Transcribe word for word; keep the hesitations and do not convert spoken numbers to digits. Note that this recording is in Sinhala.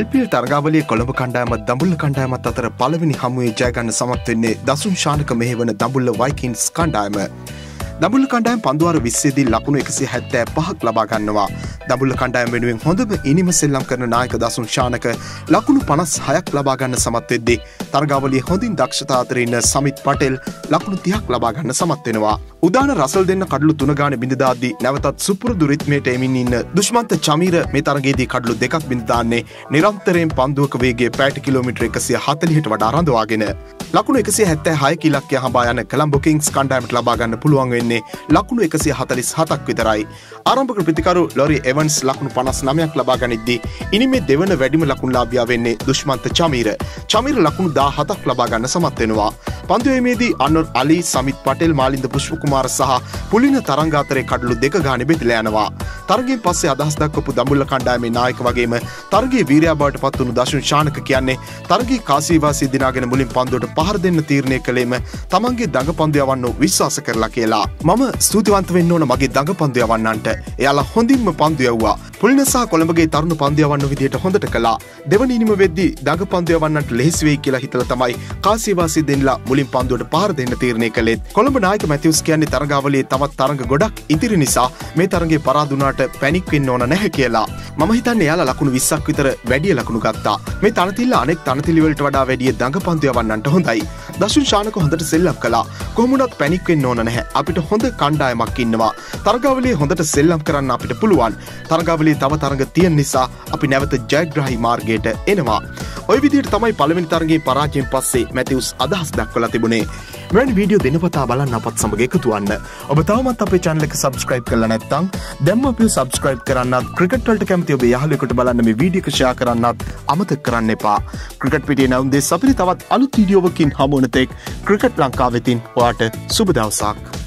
එල් පී එල් තරගාවලියේ කොළඹ කණ්ඩායම දඹුල්ල කණ්ඩායමත් අතර පළවෙනි හමුවේ ජය ගන්න සමත් වෙන්නේ දසුන් ශානක මෙහෙවන දඹුල්ල වයිකින්ස් කණ්ඩායම. දඹුල්ල කණ්ඩායම පන්දුවාර විස්සේදී ලකුණු එකසිය හැත්තෑ පහක් ලබා ගන්නවා. දඹුල්ල කණ්ඩායම වෙනුවෙන් හොඳම ඉනිම සෙල්ලම් කරන නායක දසුන් ශානක ලකුණු පනස් හයක් ලබා ගන්න සමත් වෙද්දී තරගාවලියේ හොඳින් දක්ෂතා අතර ඉන්න සමිත් පටෙල් ලකුණු තිහක් ලබා ගන්න සමත් වෙනවා. උදාන රසල් දෙන්න කඩලු තුන ගානේ බිඳ දාද්දී නැවතත් සුපුරුදු රිද්මයට එමින් ඉන්න දුෂ්මන්ත චමීර මේ තරගයේදී කඩලු දෙකක් බිඳ දාන්නේ නිරන්තරයෙන් පන්දුවක වේගය පැයට කිලෝමීටර එකසිය හතළිහට වඩා රඳවාගෙන. ලකුණු එකසිය හැත්තෑ හයක ඉලක්කය හඹා යන කොළඹ කිංග්ස් කණ්ඩායමට ලබා ගන්න පුළුවන් වෙන්නේ ලකුණු එකසිය හතළිස් හතක් විතරයි. ආරම්භක ප්‍රතිකරු ලොරි එවන්ස් ලකුණු පනස් නවයක් ලබා ගනිද්දී ඉනිමේ දෙවන වැඩිම ලකුණුලාභියා වෙන්නේ දුෂ්මන්ත චමීර. චමීර ලකුණු දාහතක් ලබා ගන්න සමත් වෙනවා. පන්දුවේමේදී අන්වර් අලි, සමිත් පටෙල්, මාලින්ද පුෂ්පකුමාර සහ පුලින තරංග අතරේ කඩලු දෙක ගානේ බෙදලා යනවා. තරගයෙන් පස්සේ අදහස් දක්වපු දඹුල්ල කණ්ඩායමේ නායක වගේම තරගයේ වීරයා බවට පත් වුණු දසුන් ශානක කියන්නේ තරගයේ කාසිවාසී දිනාගෙන මුලින් පන්දුවට පහර දෙන්න තීරණය කළේම තමන්ගේ දඟපන්දු යවන්න විශ්වාස කරලා කියලා. මම ස්තුතිවන්ත වෙන්න ඕන මගේ දඟපන්දු යවන්නන්ට. එයාලා හොඳින්ම පන්දු යවුවා. පුලින සහ කොළඹගේ තරුණ පන්දු යවන්න විදියට හොඳට කළා. දෙවනි ඉනිම වෙද්දී දඟපන්දු යවන්නන්ට ලෙහෙසි වෙයි කියලා හිතලා තමයි කාසිවාසී දෙන්නලා මුලින් පන්දුවට පහර දෙන්න තීරණය කළේ. කොළඹ නායක මැතිව්ස් කියන්නේ තරගාවලියේ තවත් තරග ගොඩක් ඉතිරි නිසා මේ තරගයේ පරාදුනාට පැනික් වෙන්න ඕන නැහැ කියලා. මම හිතන්නේ එයාලා ලකුණු විස්සක් විතර වැඩි ලකුණු ගත්තා. මේ තනතිල්ල අනෙක් තනතිලි වලට වඩා වැඩි දඟපන්දු යවන්නන්ට හොඳයි. දසුන් ශානක හොඳට සෙල්ලම් කළා. කොහොමුණත් පැනික් වෙන්න ඕන නැහැ. අපිට හොඳ කණ්ඩායමක් ඉන්නවා. තරගාවලියේ හොඳට සෙල්ලම් කරන්න අපිට පුළුවන්. තරගාවලියේ තව තරග තියෙන නිසා අපි නැවත ජයග්‍රාහී මාර්ගයට එනවා. ඔය විදිහට තමයි පළවෙනි තරගයේ පරාජයෙන් පස්සේ මැතිව්ස් අදහස් දක්වලා තිබුණේ. මෙවැනි වීඩියෝ දෙනපතා බලන්න අපත් සමග එකතු වන්න. ඔබ තවමත් අපේ channel එක subscribe කරලා නැත්නම් දැන්ම අපිව subscribe කරන්නත්, ක්‍රිකට් වලට කැමති ඔබේ යාළුවෙකුට බලන්න මේ වීඩියෝ එක share කරන්නත් අමතක කරන්න එපා. ක්‍රිකට් පිටියේ නැවුම් දෙස් අපිට තවත් අලුත් වීඩියෝවකින් හමු වන තෙක් ක්‍රිකට් ලංකාව වෙතින් ඔයාට සුබ දවසක්.